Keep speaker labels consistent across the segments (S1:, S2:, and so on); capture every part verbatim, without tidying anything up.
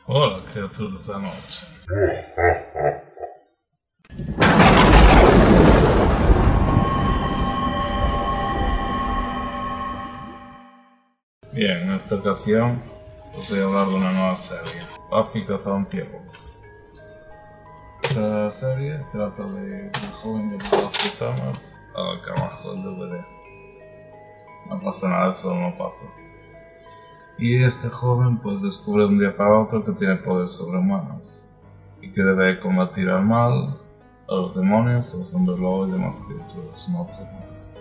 S1: Hola, criaturas da noche. Bien, en esta ocasión os voy a hablar de una nueva serie, Buffy Cazavampiros. Esta serie trata de una joven llamada Buffy Summers a la que abajo del D V D. No pasa nada, eso no pasa. Y este joven pues descubre un día para otro que tiene poderes sobrehumanos y que debe combatir al mal, a los demonios, a los hombres lobo y demás criaturas nocturnas.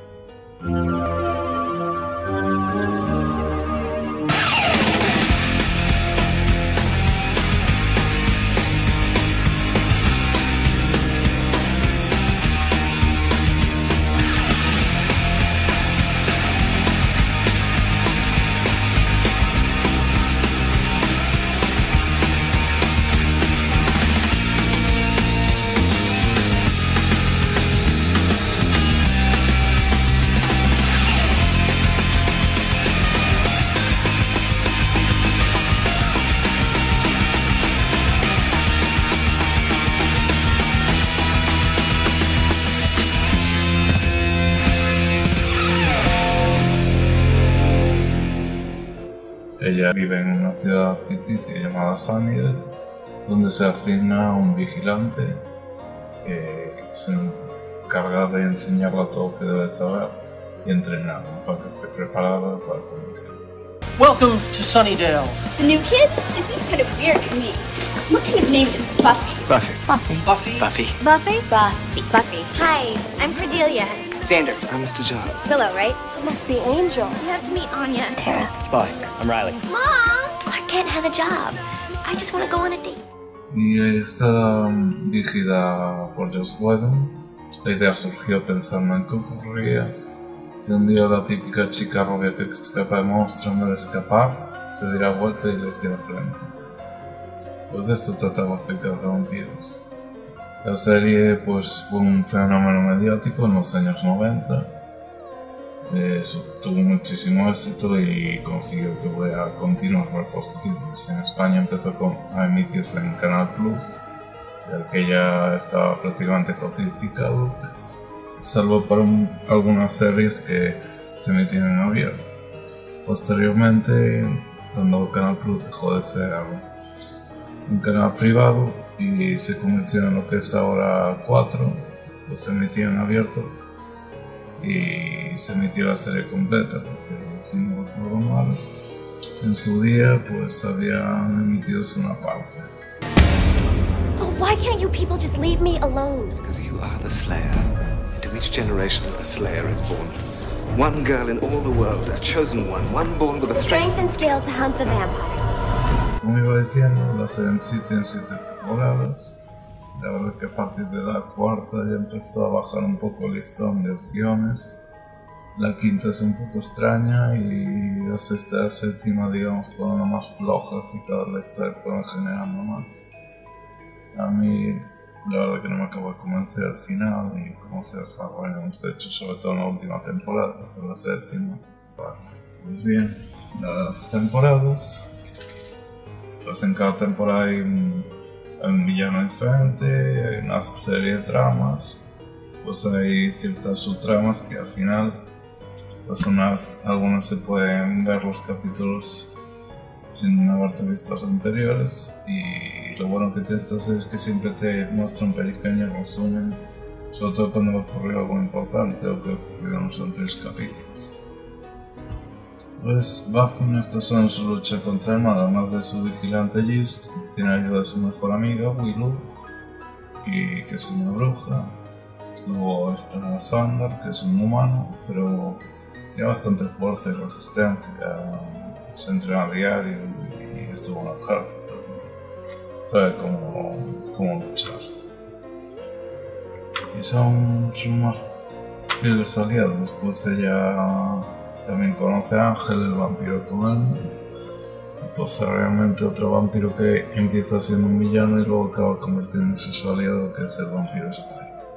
S1: Ella vive en una ciudad ficticia llamada Sunnydale, donde se asigna a un vigilante que se encarga de enseñarle todo lo que debe saber y entrenarlo para que esté preparada para combatir.
S2: Welcome to Sunnydale.
S3: The new kid? She seems kind of weird to me. What kind of name is Buffy?
S2: Buffy.
S3: Buffy.
S2: Buffy.
S3: Buffy. Buffy? Buffy. Buffy. Hi, I'm Cordelia.
S2: Xander. I'm Mister Giles.
S3: Willow, right? It must be Angel. You have to meet Anya. Tara.
S2: Spike. I'm Riley.
S3: Mom! Clark Kent has a job. I just want to go on a date.
S1: Y está um, dirigida por Joss Whedon. La idea surgió pensando en qué ocurriría si un día la típica chica rubia que escapa de monstruo, en vez de escapar, se diera vuelta y le hiciera frente. Pues de esto trataba Buffy Cazavampiros. La serie pues fue un fenómeno mediático en los años noventa. Eh, tuvo muchísimo éxito y consiguió que hubiera continuas reposiciones. En España empezó con, a emitirse en Canal Plus, ya que ya estaba prácticamente cosificado, salvo para un, algunas series que se emitían en abierto. Posteriormente, cuando Canal Plus dejó de ser un canal privado y se convirtió en lo que es ahora cuatro, pues se emitía en abierto y se emitió la serie completa, porque si no recuerdo mal, en su día pues habían emitido una parte.
S3: Oh, why can't you people just leave me alone?
S4: Because you are the Slayer. Into each generation a Slayer is born. One girl in all the world, a chosen one, one born with a strength,
S3: Strength and skill to hunt the vampires.
S1: Como iba diciendo, la serie en sí tiene siete temporadas. La verdad que a partir de la cuarta ya empezó a bajar un poco el listón de los guiones. La quinta es un poco extraña y la sexta y la séptima, digamos, fueron las más flojas y cada vez se fueron generando más. A mí, la verdad que no me acabo de convencer al final y cómo se desarrollan los hechos, sobre todo en la última temporada, en la séptima. Pues bien, las temporadas. Pues en cada temporada hay un, un villano diferente, hay una serie de tramas, pues hay ciertas subtramas que al final, pues unas, algunas se pueden ver los capítulos sin haberte visto los anteriores, y lo bueno que tiene esta serie es que siempre te muestran pequeños resumen, sobre todo cuando va a ocurrir algo importante o que ha ocurrido en los anteriores capítulos. Pues Buffy no está solo en su lucha contra el mal, además de su vigilante Gist, tiene ayuda de su mejor amiga Willow, y que es una bruja. Luego está Xander, que es un humano, pero tiene bastante fuerza y resistencia, se entrena a diario y estuvo en el ejército, sabe cómo, cómo luchar. Y son sus más fieles aliados. Después ella también conoce a Ángel, el vampiro con él, y posteriormente otro vampiro que empieza siendo un villano y luego acaba convirtiéndose en su aliado, que es el vampiro Spike.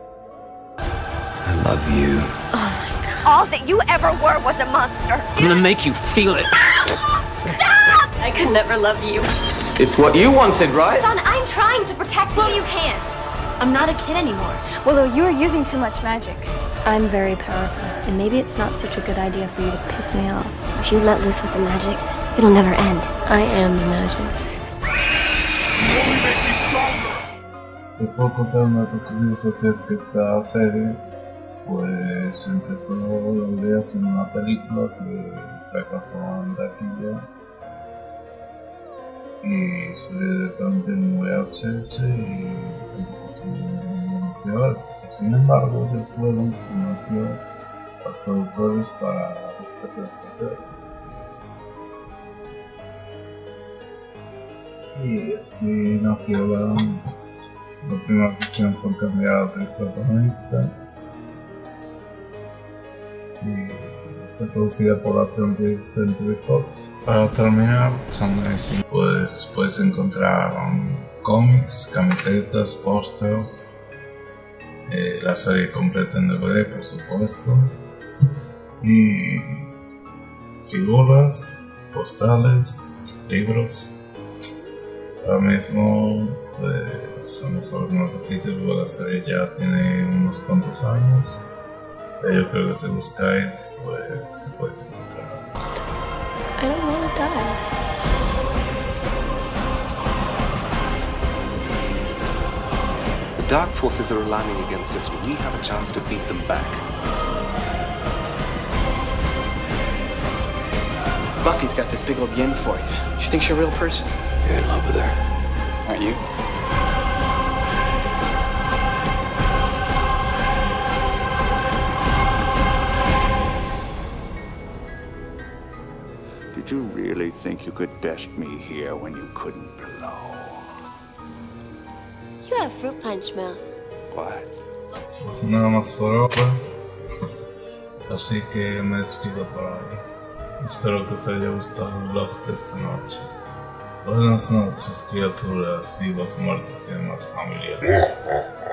S4: I love you.
S3: Oh my god. All that you ever were was a monster.
S2: I'm gonna make you feel it.
S3: Stop! I could never love you.
S2: It's what you wanted, right?
S3: John, I'm trying to protect you.
S5: Well, you can't. I'm not a kid anymore.
S6: Willow, you are using too much magic.
S7: I'm very powerful, and maybe it's not such a good idea for you to piss me off.
S5: If you let loose with the magics, it'll never end.
S7: I am the magic.
S1: De poco dato curioso que es que esta serie pues empezó la idea en una película que fracasó en taquilla y salió directamente en V H S y tampoco tuvo éxito. Sin embargo, Joss Whedon convenció a los productores para rescatar esta serie. Y así nació la, la primera opción fue cambiar a actriz protagonista. Y está producida por la twentieth Century Fox. Para terminar, también pues, puedes encontrar um, cómics, camisetas, pósters, eh, la serie completa en D V D por supuesto, y figuras, postales, libros. Ahora mismo pues, a lo mejor es más difícil porque la serie ya tiene unos cuantos años. Yo creo que si buscáis, pues, que podéis encontrar.
S7: I don't want to die.
S4: The Dark Forces are aligning against us, and we have a chance to beat them back.
S2: Buffy's got this big old yen for you. She thinks you're a real person.
S8: You're in love with her. Aren't you?
S9: Did you really think you could best me here when you couldn't below?
S5: You have fruit punch mouth.
S9: What?
S1: Pues nada más por ahora. Así que me despido por hoy. Espero que os haya gustado el vlog de esta noche. Buenas noches, criaturas vivas, muertas y demás familiares.